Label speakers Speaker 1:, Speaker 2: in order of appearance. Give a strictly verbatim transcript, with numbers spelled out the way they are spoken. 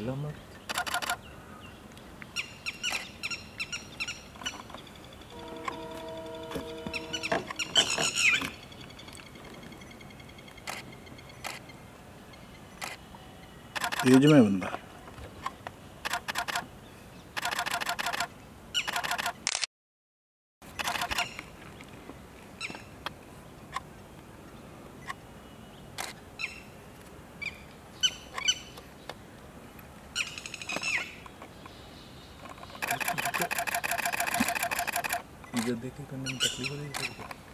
Speaker 1: हिला मत।
Speaker 2: एज में बंदा
Speaker 1: इधर देखे करने में तकलीफ हो रही है।